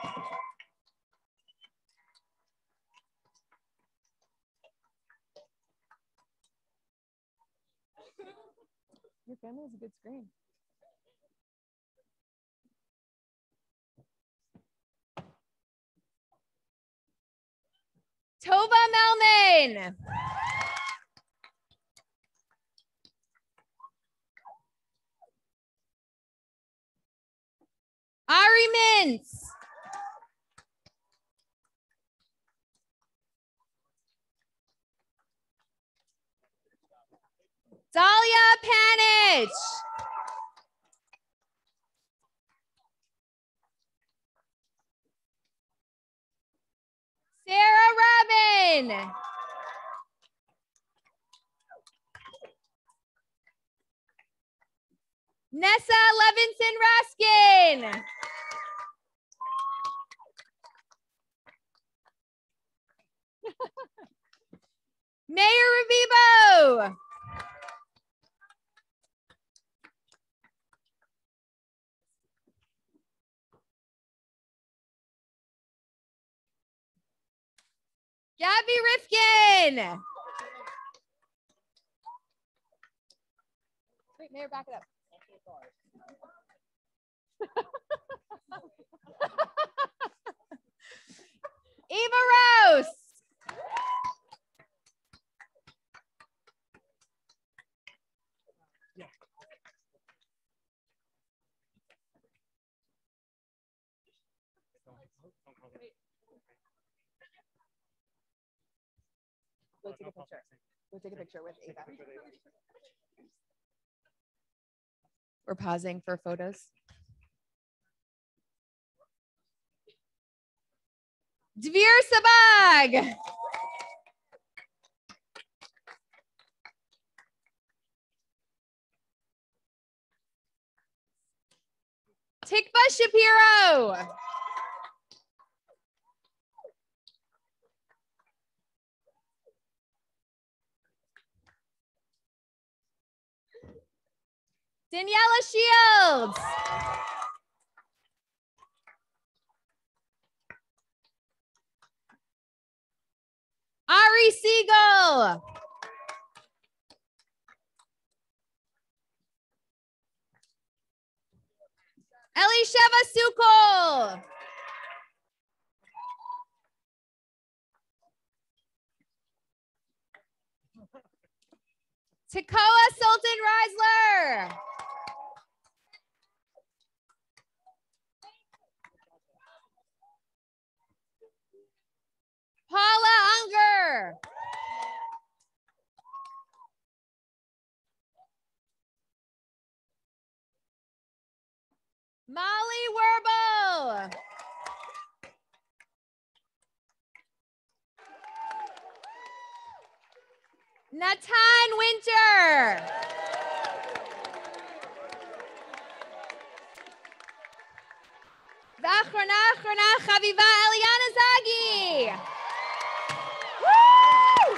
Your family has a good screen. Tova Melman. Ari Mintz. Dahlia Panich. Sarah Rabin. Nessa Levinson Raskin. Mayor Revivo. Gabby Rifkin. Wait, Mayor, back it up. Eva Rose. We'll take a picture. We'll take a picture with Ava. We're pausing for photos. Dvir Sabag. Tikva Shapiro. Daniela Shields. Ari Siegel. Elisheva Sukol. Takoa Sultan Reisler. Paula Unger. Molly Werbo. Natan Winter. ואחרונה אחרונה חביבה אליאנה זגי. Woo!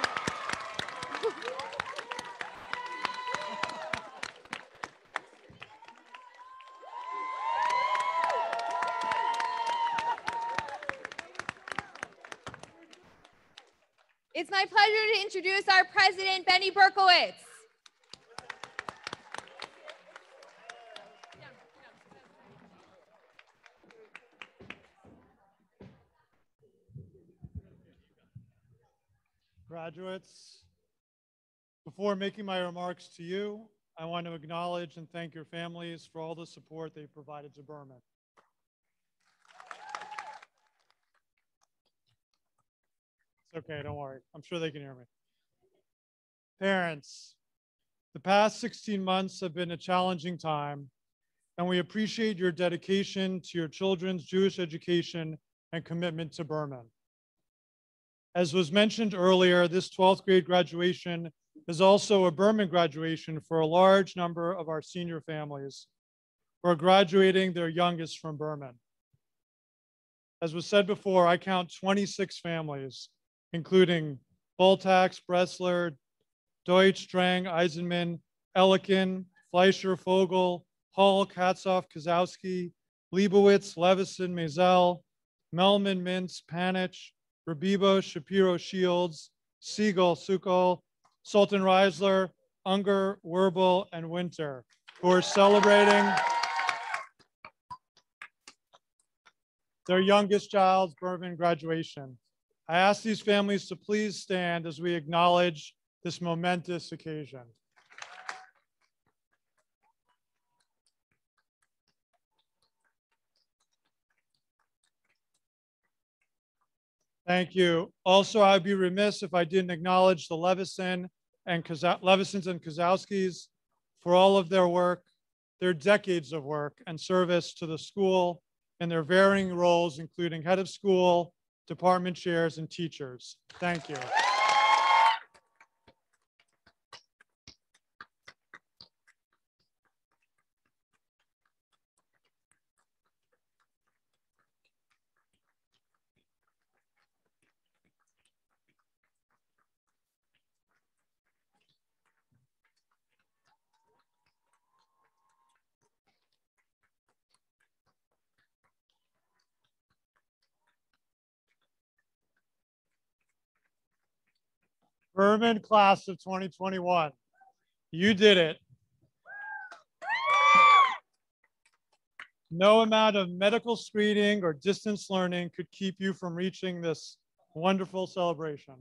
It's my pleasure to introduce our president, Benny Berkowitz. Graduates, before making my remarks to you, I want to acknowledge and thank your families for all the support they provided to Berman. It's okay, don't worry. I'm sure they can hear me. Parents, the past sixteen months have been a challenging time, and we appreciate your dedication to your children's Jewish education and commitment to Berman. As was mentioned earlier, this twelfth grade graduation is also a Berman graduation for a large number of our senior families who are graduating their youngest from Berman. As was said before, I count twenty-six families, including Boltax, Bressler, Deutsch, Drang, Eisenman, Ellikin, Fleischer, Fogel, Hall, Katzoff, Kozowski, Leibowitz, Levison, Mazel, Melman, Mintz, Panich, Rabibo, Shapiro, Shields, Siegel, Sukol, Sultan Reisler, Unger, Werbel, and Winter, who are celebrating their youngest child's Berman graduation. I ask these families to please stand as we acknowledge this momentous occasion. Thank you. Also, I'd be remiss if I didn't acknowledge the Levison and Koza- Levisons and Kozowskis for all of their work, their decades of work and service to the school in their varying roles, including head of school, department chairs, and teachers. Thank you. Berman class of twenty twenty-one. You did it. No amount of medical screening or distance learning could keep you from reaching this wonderful celebration.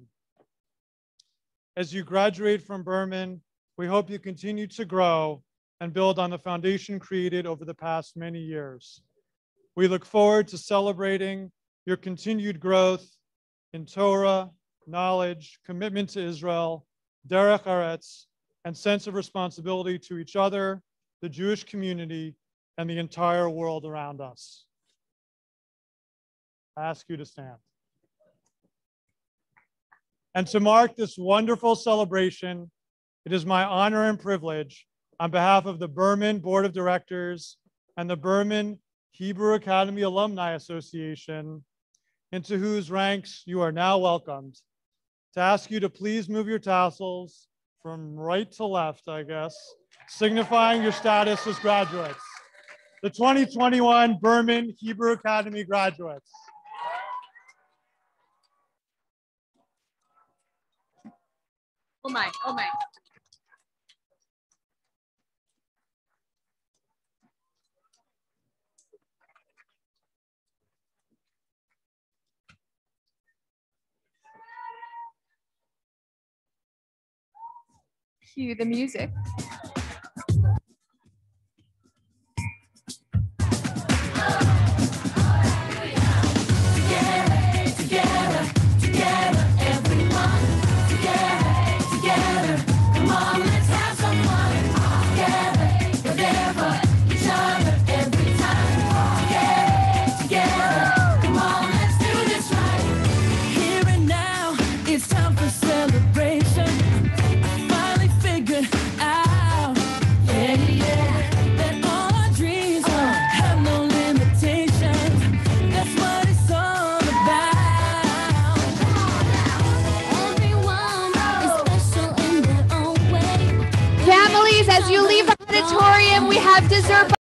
As you graduate from Berman, we hope you continue to grow and build on the foundation created over the past many years. We look forward to celebrating your continued growth in Torah, knowledge, commitment to Israel, derech eretz, and sense of responsibility to each other, the Jewish community, and the entire world around us. I ask you to stand. And to mark this wonderful celebration, it is my honor and privilege on behalf of the Berman Board of Directors and the Berman Hebrew Academy Alumni Association, into whose ranks you are now welcomed, to ask you to please move your tassels from right to left, I guess, signifying your status as graduates. The twenty twenty-one Berman Hebrew Academy graduates. Oh my, oh my. Cue the music. As you leave the auditorium, we have dessert.